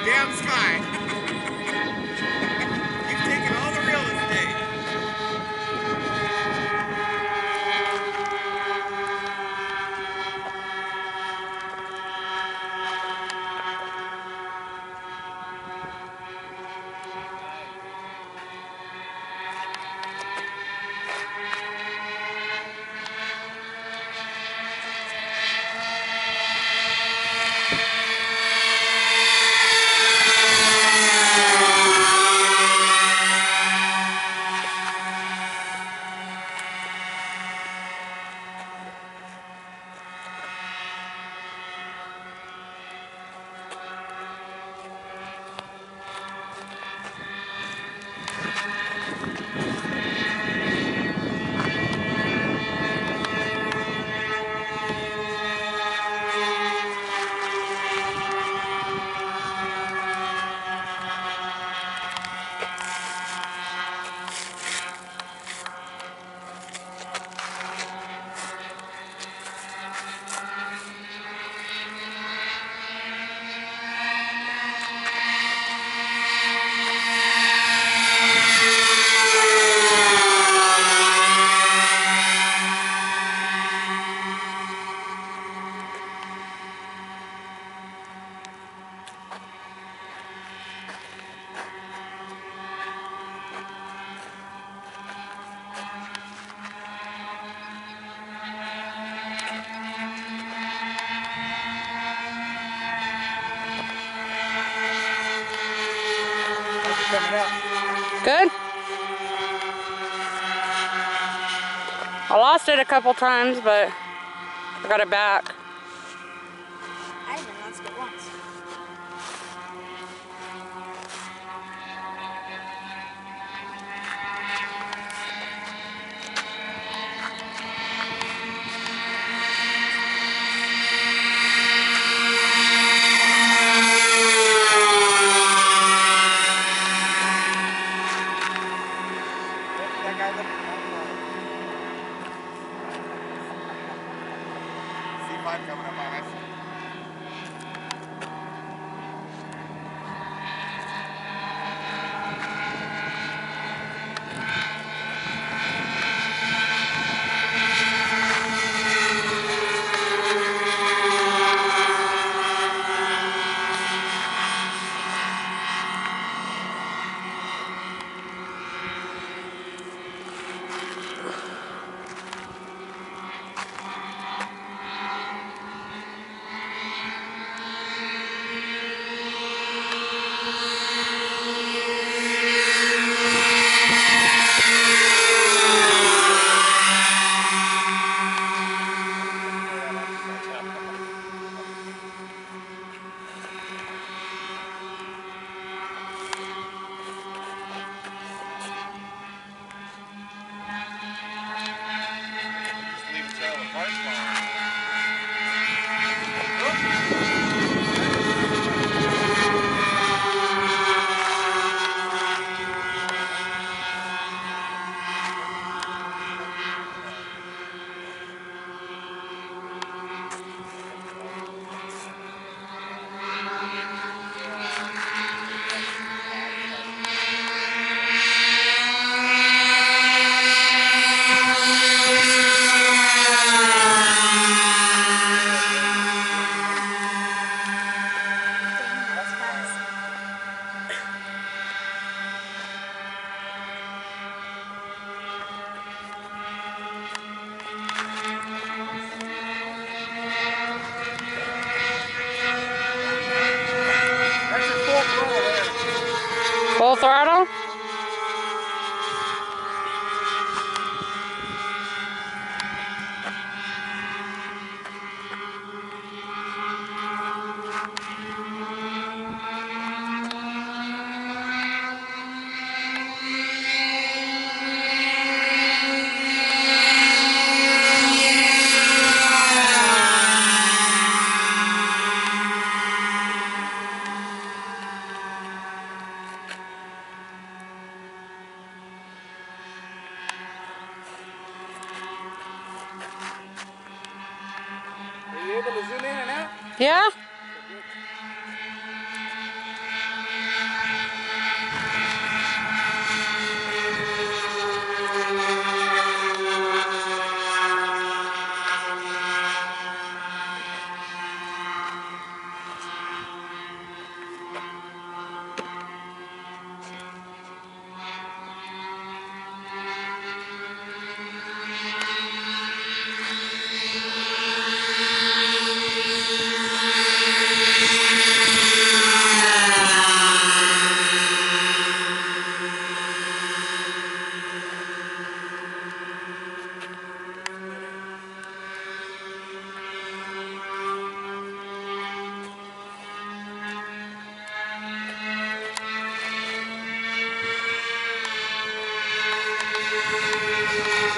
damn sky. You've taken all the real estate. Good? I lost it a couple times, but I got it back. I even lost it once. That guy looking C-5 coming up on us. Leave a trail of parts behind. That's your full throttle there. Full throttle? Are you able to zoom in and out? Yeah?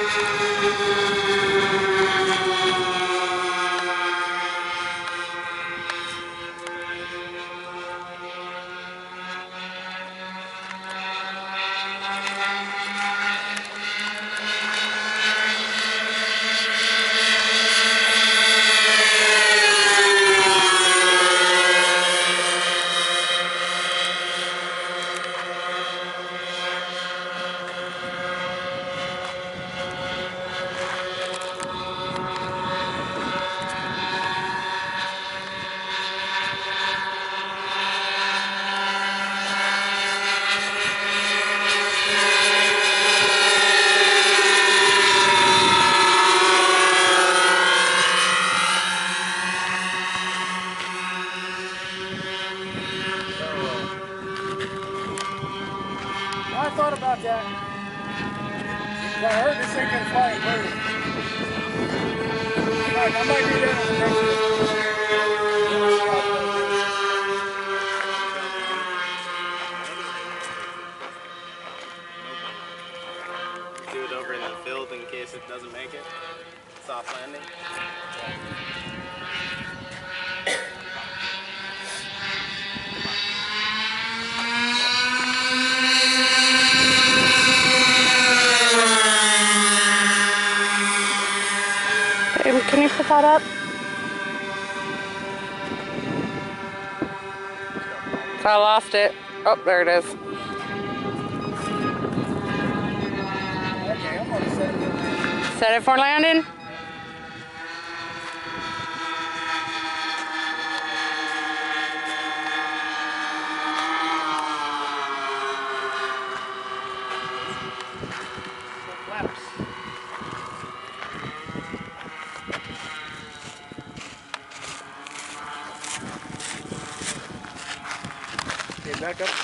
I thought about that. I heard this thing can fly in birds. Alright, I might do that on the next one. Do it over in the field in case it doesn't make it. Soft landing. Babe, can you put that up? So I lost it. Oh, there it is. Okay, I'm gonna set it. Set it for landing. Flaps. Okay, back up.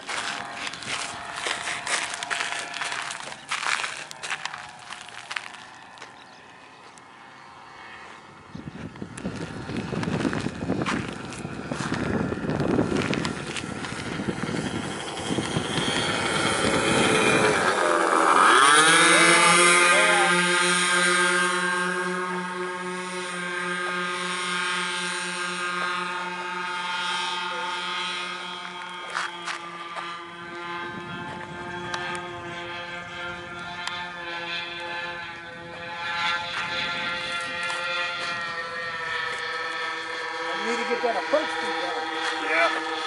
I need to get that approach speed down. Yeah.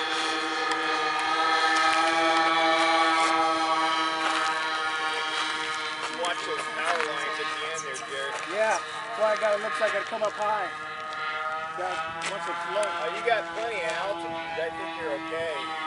Watch those power lines at the end there, Jared. Yeah, that's why it looks like I come up high. Once it's low. You got plenty of altitude. I think you're okay.